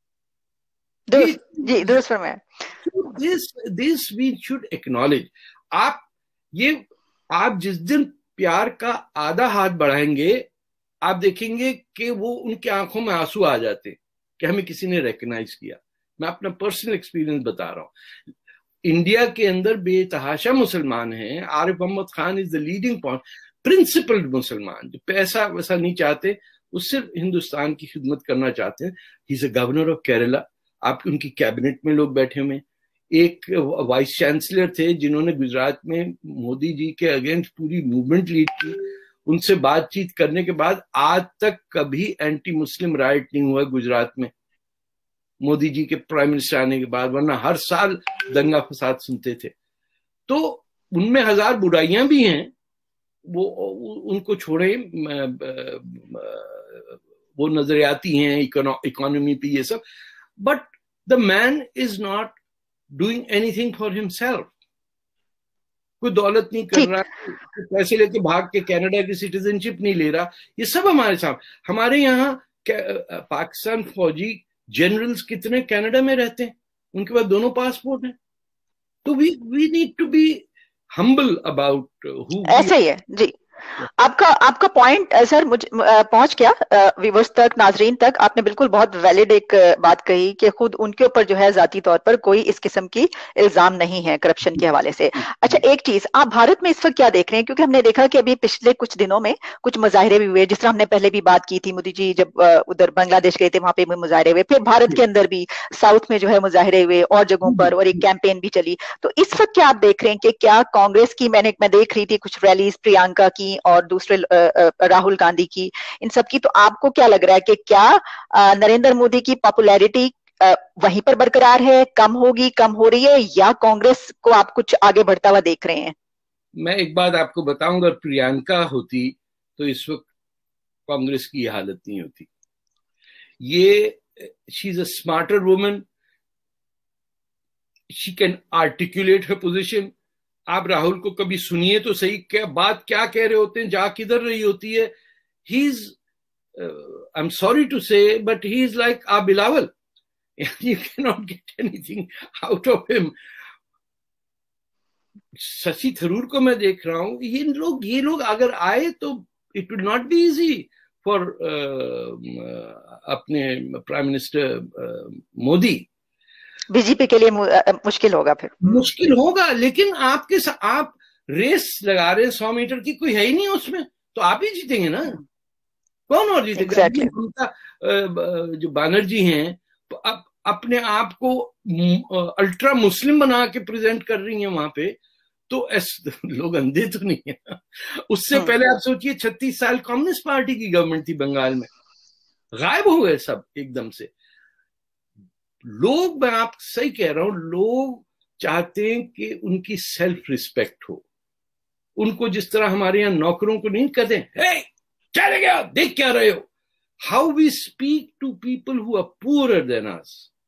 جی درست فرمایا.
This we should acknowledge. آپ جس دن پیار کا آدھا ہاتھ بڑھائیں گے آپ دیکھیں گے کہ وہ ان کی آنکھوں میں آنسو آ جاتے ہیں کہ ہمیں کسی نے ریکگنائز کیا. میں اپنا پرسنل ایکسپیرینس بتا رہا ہوں. انڈیا کے اندر بے تحاشا مسلمان ہیں. Arif Mohammad Khan is the leading point. Principled مسلمان جو پیسہ ویسا نہیں چاہتے, وہ صرف ہندوستان کی خدمت کرنا چاہتے ہیں. He is a governor of Kerala. آپ ان کی کیبنٹ میں لوگ بیٹھے ہوئے. ایک وائس چانسلر تھے جنہوں نے گجرات میں مودی جی کے اگینسٹ پوری موومنٹ لیڈ کی. ان سے بات چیت کرنے کے بعد آج تک کبھی اینٹی مسلم رائٹ نہیں ہوا گجرات میں مودی جی کے پرائم منسٹر آنے کے بعد, ورنہ ہر سال دنگا فساد سنتے تھے. تو ان میں ہزار برائیاں بھی ہیں, وہ ان کو چھوڑیں, وہ نظریاتی ہیں اکانومی پہ یہ سب. But the man is not doing anything for himself. کوئی دولت نہیں کر رہا, پیسے لے کے بھاگ کے کینیڈا کی سٹیزن شپ نہیں لے رہا. یہ سب ہمارے سامنے. ہمارے یہاں پاکستان فوجی جنرلز کتنے کینیڈا میں رہتے ہیں, ان کے پاس دونوں پاسپورٹ ہیں. تو we need to be humble about who.
ایسا ہی ہے جی. آپ کا پوائنٹ سر پہنچ گیا ویورز تک, ناظرین تک. آپ نے بالکل بہت ویلڈ ایک بات کہی کہ خود ان کے اوپر جو ہے ذاتی طور پر کوئی اس قسم کی الزام نہیں ہے کرپشن کے حوالے سے. اچھا ایک چیز, آپ بھارت میں اس وقت کیا دیکھ رہے ہیں, کیونکہ ہم نے دیکھا کہ ابھی پچھلے کچھ دنوں میں کچھ مظاہرے بھی ہوئے, جس طرح ہم نے پہلے بھی بات کی تھی, مودی جی جب ادھر بنگلہ دیش گئے تھے وہاں پہ بھی مظاہرے ہوئے, پھر بھارت کے اندر بھی ساؤتھ میں جو ہے مظاہرے ہوئے اور جگہوں پر, اور ایک کیمپین بھی چلی. تو اس وقت کیا آپ دیکھ رہے ہیں کہ کیا کانگریس کی, میں دیکھ رہی تھی کچھ ریلیز پرینکا کی اور دوسرے راہل گاندھی کی, ان سب کی, تو آپ کو کیا لگ رہا ہے کہ کیا نریندر مودی کی پاپولیرٹی وہیں پر برقرار ہے, کم ہوگی, کم ہو رہی ہے, یا کانگریس کو آپ کچھ آگے بڑھتا ہوا دیکھ رہے ہیں؟
میں ایک بات آپ کو بتاؤں, اگر پرینکا ہوتی تو اس وقت کانگریس کی یہ حالت نہیں ہوتی. یہ she is a smarter woman, she can articulate her position. آپ راہل کو کبھی سنیے تو صحیح, کیا بات کیا کہہ رہے ہوتے ہیں, جا کدھر رہی ہوتی ہے. He is I am sorry to say but he is like a Bilawal. You can not get anything out of him. Shashi Tharoor کو میں دیکھ رہا ہوں, یہ لوگ اگر آئے تو it will not be easy for اپنے prime minister Modi.
B J P کے لیے مشکل ہوگا, پھر
مشکل ہوگا. لیکن آپ ریس لگا رہے 100 میٹر کی, کوئی ہے ہی نہیں اس میں, تو آپ ہی جیتیں گے نا. کون اور جیتے گا؟ جو بانرجی ہیں اپنے آپ کو الٹرا مسلم بنا کے پریزنٹ کر رہی ہیں وہاں پہ, تو لوگ اندھے تو نہیں ہیں. اس سے پہلے آپ سوچئے 36 سال کمیونسٹ پارٹی کی گورنمنٹ تھی بنگال میں, غائب ہو گئے سب ایک دم سے. لوگ, میں آپ صحیح کہہ رہا ہوں, لوگ چاہتے ہیں کہ ان کی سیلف ریسپیکٹ ہو. ان کو جس طرح ہمارے یہاں نوکروں کو نہیں کہتے ہیں چلے گیا دیکھ کیا رہے ہو. How we speak to people who are poorer than us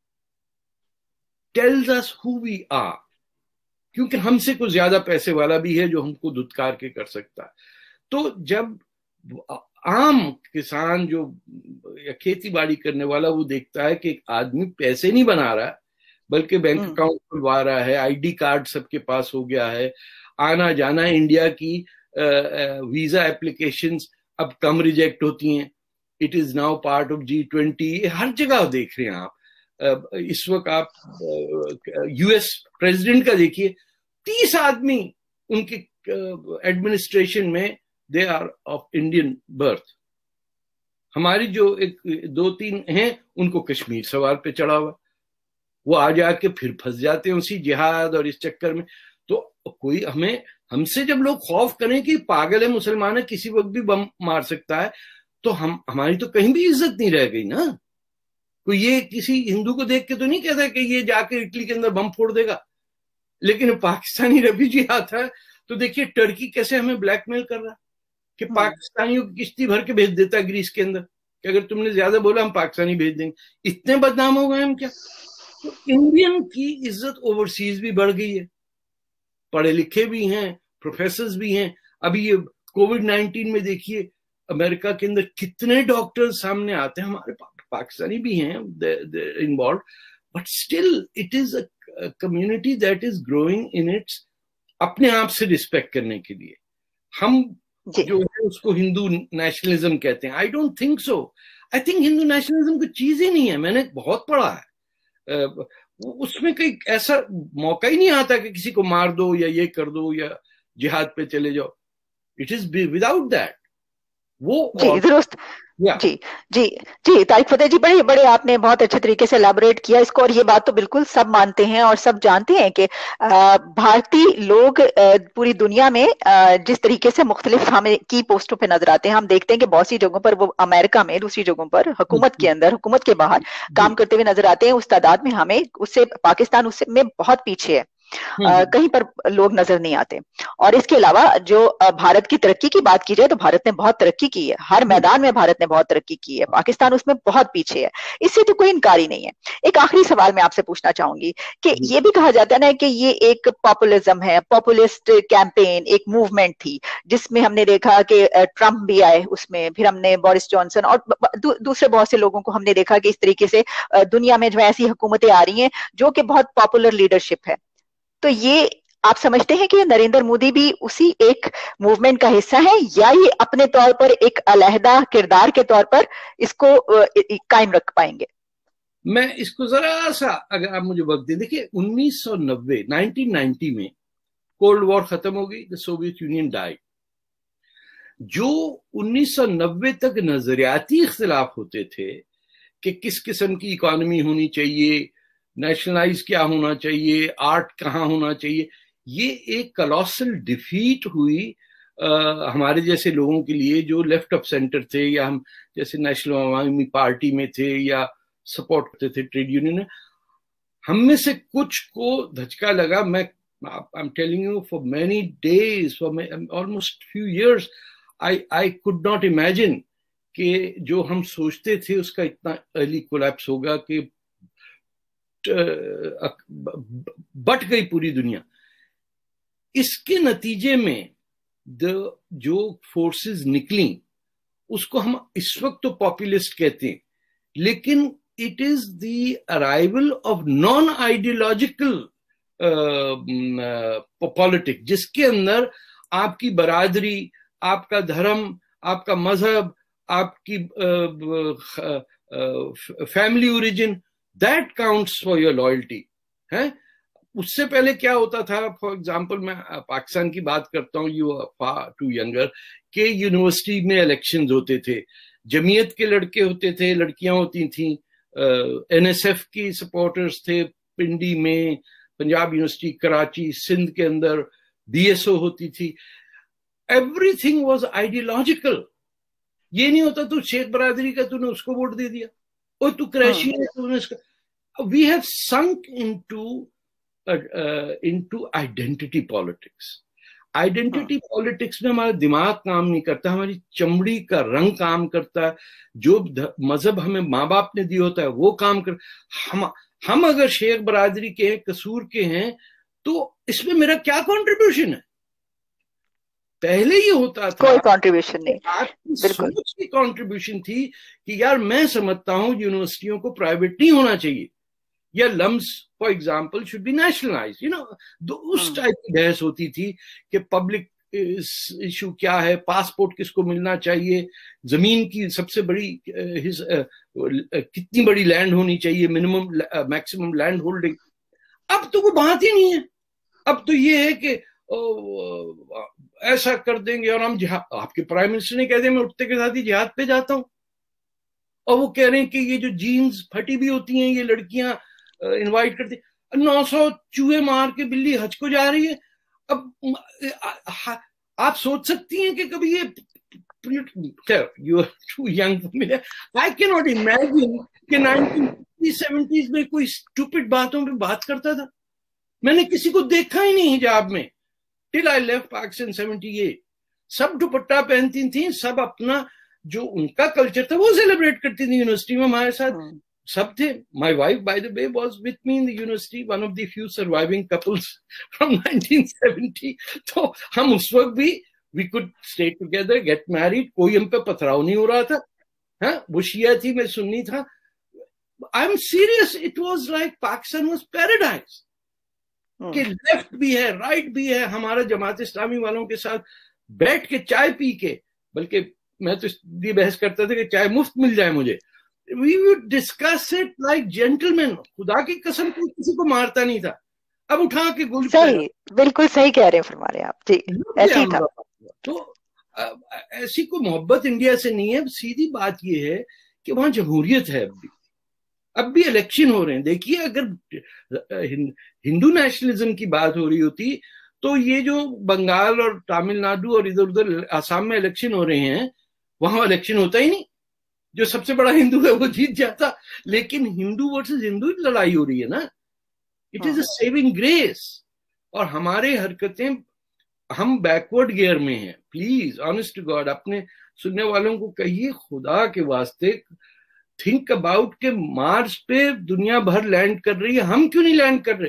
tells us who we are. کیونکہ ہم سے کوئی زیادہ پیسے والا بھی ہے جو ہم کو دھتکار کے کر سکتا ہے. تو جب عام کسان جو یا کھیتی باڑی کرنے والا وہ دیکھتا ہے کہ ایک آدمی پیسے نہیں بنا رہا بلکہ بینک اکاؤنٹ کھلوا رہا ہے, آئی ڈی کارڈ سب کے پاس ہو گیا ہے, آنا جانا انڈیا کی ویزا اپلیکیشنز اب کم ریجیکٹ ہوتی ہیں, it is now part of G20. ہر جگہ دیکھ رہے ہیں آپ. اس وقت آپ یو ایس پریزیڈنٹ کا دیکھیے, 30 آدمی ان کے ایڈمنسٹریشن میں they are of Indian birth. ہماری جو ایک 2-3 ہیں ان کو کشمیر سوار پہ چڑھا ہوا, وہ آ جا کے پھر پھنس جاتے ہیں اسی جہاد اور اس چکر میں. تو کوئی ہم سے جب لوگ خوف کریں کہ پاگل ہے مسلمان ہے کسی وقت بھی بم مار سکتا ہے, تو ہماری تو کہیں بھی عزت نہیں رہ گئی نا. کوئی یہ کسی ہندو کو دیکھ کے تو نہیں کہتا کہ یہ جا کے اٹلی کے اندر بم پھوڑ دے گا. لیکن پاکستانی ریفیوجی آتا ہے تو دیکھیے ٹرکی کیسے ہمیں بلیک میل کر رہا کہ پاکستانیوں کی کشتی بھر کے بھیج دیتا ہے گریس کے اندر کہ اگر تم نے زیادہ بولا ہم پاکستانی بھیج دیں گے. اتنے بدنام ہو گئے ہم کیا. تو انڈین کی عزت اوورسیز بھی بڑھ گئی ہے, پڑھے لکھے بھی ہیں, پروفیسرز بھی ہیں. ابھی یہ کووڈ-19 میں دیکھیے امریکہ کے اندر کتنے ڈاکٹر سامنے آتے ہیں, ہمارے پاکستانی بھی ہیں involved, but still it is a community that is growing in its اپنے آپ سے رسپیکٹ کرنے کے لیے. ہم जो है उसको हिंदू नेशनलिज्म कहते हैं. I don't think so. I think Hindu nationalism कोई चीज ही नहीं है. मैंने बहुत पढ़ा है. उसमें कहीं ऐसा मौका ही नहीं आता कि किसी को मार दो या ये कर दो या जिहाद पे चले जाओ. It is without that. वो
जी दुरुस्त. जी जी जी तारिक फतेह जी, बड़े बड़े आपने बहुत अच्छे तरीके से एलैबोरेट किया इसको, और ये बात तो बिल्कुल सब मानते हैं और सब जानते हैं कि भारतीय लोग पूरी दुनिया में जिस तरीके से मुख्तलिफ हमें की पोस्टों पे नजर आते हैं, हम देखते हैं कि बहुत सी जगहों पर वो अमेरिका में, दूसरी जगहों पर हुकूमत के अंदर, हुकूमत के बाहर काम करते हुए नजर आते हैं. उस तादाद में हमें उससे पाकिस्तान उससे में बहुत पीछे है. कहीं पर लोग नजर नहीं आते. और इसके अलावा जो भारत की तरक्की की बात की जाए तो भारत ने बहुत तरक्की की है, हर मैदान में भारत ने बहुत तरक्की की है. पाकिस्तान उसमें बहुत पीछे है, इससे तो कोई इनकार ही नहीं है. एक आखिरी सवाल मैं आपसे पूछना चाहूंगी कि ये भी कहा जाता है ना कि ये एक पॉपुलिज्म है, पॉपुलिस्ट कैंपेन, एक मूवमेंट थी जिसमें हमने देखा कि ट्रंप भी आए उसमें, फिर हमने बोरिस जॉनसन और दूसरे बहुत से लोगों को हमने देखा कि इस तरीके से दुनिया में जो ऐसी हुकूमतें आ रही हैं जो कि बहुत पॉपुलर लीडरशिप है. तो ये आप समझते हैं कि नरेंद्र मोदी भी उसी एक मूवमेंट का हिस्सा है, या ये अपने तौर पर एक अलहदा किरदार के तौर पर इसको कायम रख पाएंगे?
मैं इसको जरा सा, अगर आप मुझे वक्त दे, देखिए 1990 में कोल्ड वॉर खत्म हो गई, द सोवियत यूनियन डाइड. जो 1990 तक नजरियाती इख्तिलाफ होते थे कि किस किस्म की इकोनॉमी होनी चाहिए, नेशनलाइज क्या होना चाहिए, आर्ट कहाँ होना चाहिए, ये एक कलॉसल डिफीट हुई हमारे जैसे लोगों के लिए जो लेफ्ट ऑफ सेंटर थे, या हम जैसे नेशनल अवामी पार्टी में थे या सपोर्ट करते थे ट्रेड यूनियन. हम में से कुछ को धचका लगा. मैं I am telling you, for many days, for almost few years, I could not imagine कि जो हम सोचते थे उसका इतना अर्ली कोलैप्स होगा कि बट गई पूरी दुनिया. इसके नतीजे में जो फोर्सेस निकली उसको हम इस वक्त तो पॉपुलिस्ट कहते हैं, लेकिन it is the arrival of non ideological politics, जिसके अंदर आपकी बरादरी, आपका धर्म, आपका मजहब, आपकी family origin, that counts for your loyalty है. उससे पहले क्या होता था, फॉर एग्जाम्पल मैं पाकिस्तान की बात करता हूँ, you are far too younger, के यूनिवर्सिटी में इलेक्शंस होते थे, जमीयत के लड़के होते थे, लड़कियां होती थी, एनएसएफ की सपोर्टर्स थे पिंडी में, पंजाब यूनिवर्सिटी कराची, सिंध के अंदर बीएसओ होती थी. Everything was ideological. ये नहीं होता तू शेख बरादरी का तूने उसको वोट दे दिया, और तू क्रैशी है तूने इसका. We have sunk into identity politics. Identity politics में हमारा दिमाग काम नहीं करता, हमारी चमड़ी का रंग काम करता है, जो मजहब हमें माँ बाप ने दिया होता है वो काम कर. हम अगर शेख बरादरी के हैं, कसूर के हैं, तो इसमें मेरा क्या कंट्रीब्यूशन है? पहले ये होता था
कोई कंट्रीब्यूशन नहीं.
आपकी सोच की कंट्रीब्यूशन थी कि यार मैं समझता हूं यूनिवर्सिटियों को प्राइवेट नहीं होना चाहिए, या LUMS for example should be nationalise, you know. उस टाइप की बहस होती थी कि पब्लिक इशू क्या है, पासपोर्ट किसको मिलना चाहिए, जमीन की सबसे बड़ी कितनी बड़ी लैंड होनी चाहिए, मिनिमम मैक्सिमम लैंड होल्डिंग. अब तो वो बात ही नहीं है. अब तो ये है कि ऐसा कर देंगे, और हम जिहाद, आपके प्राइम मिनिस्टर ने कह दिया मैं उठते के साथ ही जिहाद पे जाता हूं, और वो कह रहे हैं कि ये जो जीन्स फटी भी होती हैं ये लड़कियां इनवाइट करती. 900 चूहे मार के बिल्ली हज को जा रही है. अब आप सोच सकती हैं कि कभी ये, you are too young for me, I can not imagine कि 1970s में कोई स्टूपिड बातों पे बात करता था. मैंने किसी को देखा ही नहीं हिजाब में टिल आई लेफ्ट पाकिस्तान 78. सब दुपट्टा पहनती थी, सब अपना जो उनका कल्चर था वो सेलिब्रेट करती थी. यूनिवर्सिटी में हमारे साथ सब थे. My wife by the way was with me in the university, one of the few surviving couples from 1970. तो हम उस वक्त भी we could stay together, get married, कोई हम पे पथराव नहीं हो रहा था. हाँ, वो शिया थी, मैं सुन्नी था. I am serious, it was like Pakistan was paradise. कि लेफ्ट भी है, राइट भी है. हमारा जमात इस्लामी वालों के साथ بیٹھ کے چائے پی کے, بلکہ میں تو یہ بحث کرتا تھا کہ چائے مفت مل جائے مجھے, we would discuss it like gentlemen. خدا کی قسم کوئی کسی کو مارتا نہیں تھا. اب اٹھا کے گول,
صحیح, بالکل صحیح کہہ رہے ہیں, فرما رہے ہیں آپ جی, ایسے ہی تھا.
تو ایسی کوئی محبت انڈیا سے نہیں ہے. سیدھی بات یہ ہے کہ وہاں جمہوریت ہے. اب بھی الیکشن ہو رہے ہیں. دیکھیے اگر ہندو نیشنلزم کی بات ہو رہی ہوتی تو یہ جو بنگال اور تامل ناڈو اور ادھر ادھر آسام میں الیکشن ہو رہے ہیں, وہاں الیکشن ہوتا ہی نہیں. جو سب سے بڑا ہندو ہے وہ جیت جاتا. لیکن ہندو ورسز ہندو لڑائی ہو رہی ہے نا. It is a saving grace. اور ہمارے حرکتیں, ہم بیکورڈ گیئر میں ہیں. پلیز آنےسٹ ٹو گاڈ اپنے سننے والوں کو کہیے, خدا کے واسطے تھنک اباؤٹ کہ مارس پہ دنیا بھر لینڈ کر رہی ہے, ہم کیوں نہیں لینڈ کر رہے؟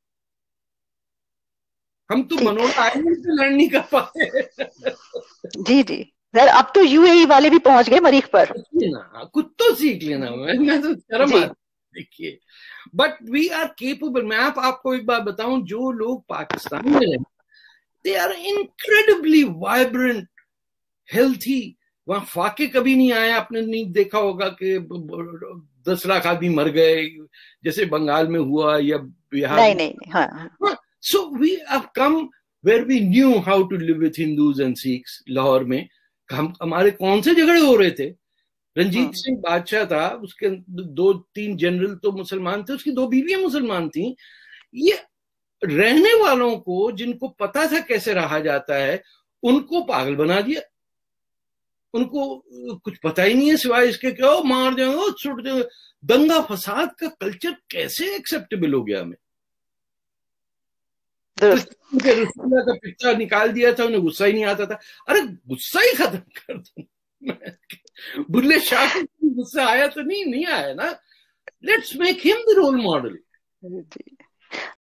ہم تو منوڑا آئلینڈ پہ لینڈ نہیں کر پاتے.
جی جی سر, اب تو یو اے ای والے بھی پہنچ گئے مریخ پر.
کچھ تو سیکھ لینا, میں تو شرم آتی. دیکھیے بٹ وی آر کیپیبل. میں آپ کو ایک بات بتاؤں, جو لوگ پاکستان میں رہے they are incredibly vibrant, healthy. وہاں فاقے کبھی نہیں آئے. آپ نے نہیں دیکھا ہوگا کہ 10 لاکھ آدمی مر گئے جیسے بنگال میں ہوا یا بہار میں.
نہیں. ہاں.
So we have come where we knew how to live with Hindus and Sikhs. Lahore میں ہمارے کون سے جھگڑے ہو رہے تھے. رنجیت سنگھ بادشاہ تھا, اس کے 2-3 جنرل تو مسلمان تھے, اس کی 2 بیویاں مسلمان تھیں. یہ رہنے والوں کو جن کو پتا تھا کیسے رہا جاتا ہے ان کو پاگل بنا دیا. ان کو کچھ پتا ہی نہیں ہے سوائے اس کے کہ مار دیں گے, چھوٹ دیں گے. دنگا فساد کا کلچر کیسے ایکسیپٹیبل ہو گیا ہمیں. رسول کا پکچر نکال دیا تھا, انہیں غصہ ہی نہیں آتا تھا. ارے غصہ ہی ختم کر دوں. بلے شاہ کو غصہ آیا تو نہیں آیا نا. لیٹس میک ہم دی رول ماڈل.